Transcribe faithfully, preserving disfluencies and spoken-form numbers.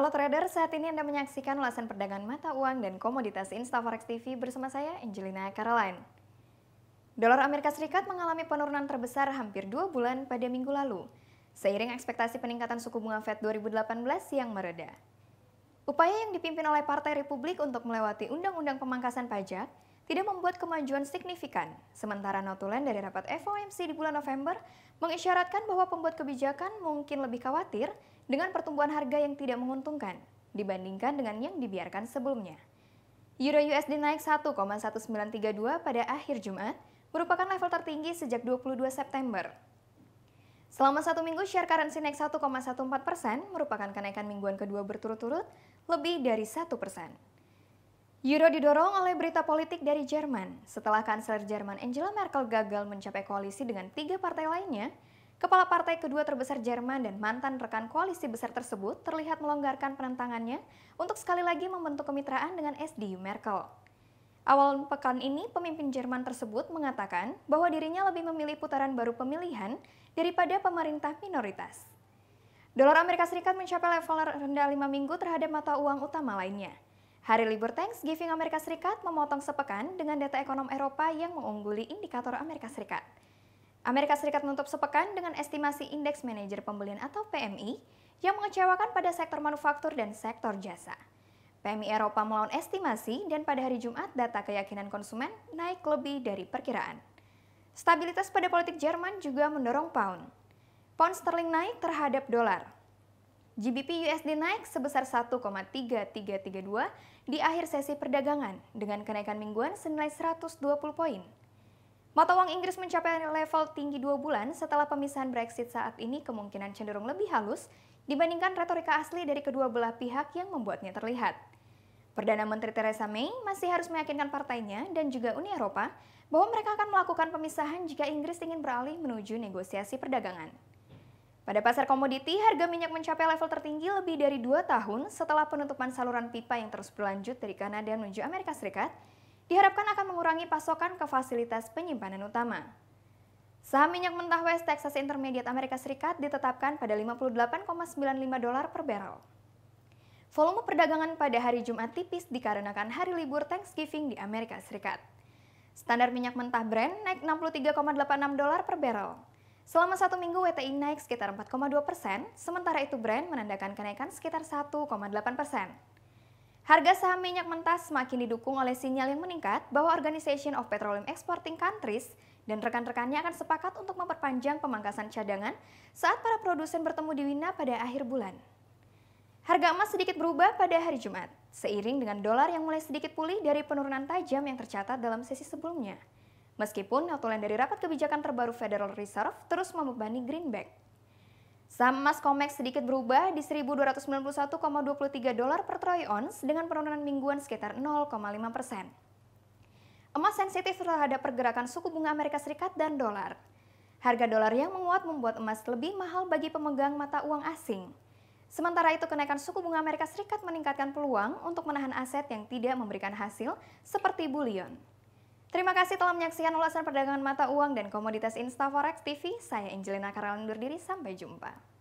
Halo trader, saat ini Anda menyaksikan ulasan perdagangan mata uang dan komoditas Instaforex T V bersama saya, Angelina Caroline. Dolar Amerika Serikat mengalami penurunan terbesar hampir dua bulan pada minggu lalu, seiring ekspektasi peningkatan suku bunga Fed dua ribu delapan belas yang mereda. Upaya yang dipimpin oleh Partai Republik untuk melewati Undang-Undang Pemangkasan Pajak tidak membuat kemajuan signifikan, sementara notulen dari rapat F O M C di bulan November mengisyaratkan bahwa pembuat kebijakan mungkin lebih khawatir dengan pertumbuhan harga yang tidak menguntungkan dibandingkan dengan yang dibiarkan sebelumnya. Euro U S D naik satu koma satu sembilan tiga dua pada akhir Jumat, merupakan level tertinggi sejak dua puluh dua September. Selama satu minggu, share currency naik satu koma satu empat persen, merupakan kenaikan mingguan kedua berturut-turut lebih dari satu persen. Euro didorong oleh berita politik dari Jerman. Setelah Kanselir Jerman Angela Merkel gagal mencapai koalisi dengan tiga partai lainnya, kepala partai kedua terbesar Jerman dan mantan rekan koalisi besar tersebut terlihat melonggarkan penentangannya untuk sekali lagi membentuk kemitraan dengan S D U Merkel. Awal pekan ini, pemimpin Jerman tersebut mengatakan bahwa dirinya lebih memilih putaran baru pemilihan daripada pemerintah minoritas. Dolar Amerika Serikat mencapai level rendah lima minggu terhadap mata uang utama lainnya. Hari libur Thanksgiving Amerika Serikat memotong sepekan dengan data ekonom Eropa yang mengungguli indikator Amerika Serikat. Amerika Serikat menutup sepekan dengan estimasi indeks manajer pembelian atau P M I yang mengecewakan pada sektor manufaktur dan sektor jasa. P M I Eropa melawan estimasi dan pada hari Jumat data keyakinan konsumen naik lebih dari perkiraan. Stabilitas pada politik Jerman juga mendorong pound. Pound sterling naik terhadap dolar. G B P U S D naik sebesar satu koma tiga tiga tiga dua di akhir sesi perdagangan dengan kenaikan mingguan senilai seratus dua puluh poin. Mata uang Inggris mencapai level tinggi dua bulan setelah pemisahan Brexit saat ini kemungkinan cenderung lebih halus dibandingkan retorika asli dari kedua belah pihak yang membuatnya terlihat. Perdana Menteri Theresa May masih harus meyakinkan partainya dan juga Uni Eropa bahwa mereka akan melakukan pemisahan jika Inggris ingin beralih menuju negosiasi perdagangan. Pada pasar komoditi, harga minyak mencapai level tertinggi lebih dari dua tahun setelah penutupan saluran pipa yang terus berlanjut dari Kanada menuju Amerika Serikat, diharapkan akan mengurangi pasokan ke fasilitas penyimpanan utama. Saham minyak mentah West Texas Intermediate Amerika Serikat ditetapkan pada lima puluh delapan koma sembilan lima dolar per barrel. Volume perdagangan pada hari Jumat tipis dikarenakan hari libur Thanksgiving di Amerika Serikat. Standar minyak mentah Brent naik enam puluh tiga koma delapan enam dolar per barrel. Selama satu minggu W T I naik sekitar empat koma dua persen, sementara itu Brent menandakan kenaikan sekitar satu koma delapan persen. Harga saham minyak mentah semakin didukung oleh sinyal yang meningkat bahwa Organization of Petroleum Exporting Countries dan rekan-rekannya akan sepakat untuk memperpanjang pemangkasan cadangan saat para produsen bertemu di Wina pada akhir bulan. Harga emas sedikit berubah pada hari Jumat, seiring dengan dolar yang mulai sedikit pulih dari penurunan tajam yang tercatat dalam sesi sebelumnya. Meskipun notulen dari rapat kebijakan terbaru Federal Reserve terus membebani greenback. Saham emas COMEX sedikit berubah di seribu dua ratus sembilan puluh satu koma dua tiga dolar per troy ounce dengan penurunan mingguan sekitar nol koma lima persen. Emas sensitif terhadap pergerakan suku bunga Amerika Serikat dan dolar. Harga dolar yang menguat membuat emas lebih mahal bagi pemegang mata uang asing. Sementara itu, kenaikan suku bunga Amerika Serikat meningkatkan peluang untuk menahan aset yang tidak memberikan hasil seperti bullion. Terima kasih telah menyaksikan ulasan perdagangan mata uang dan komoditas Instaforex T V. Saya Angelina Caroline undur diri, sampai jumpa.